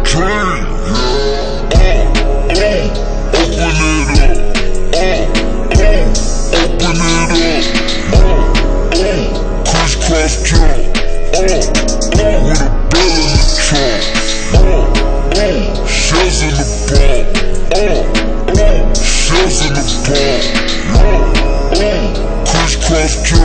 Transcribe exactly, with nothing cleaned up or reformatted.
train, yeah. Uh, uh, open it up. Uh, uh, open it up. Uh, uh, crisscross jump. Uh, uh, with a bell in the trunk. Uh, uh, shells in the bump. Uh, uh, shells in the bump. Uh, uh, crisscross jump.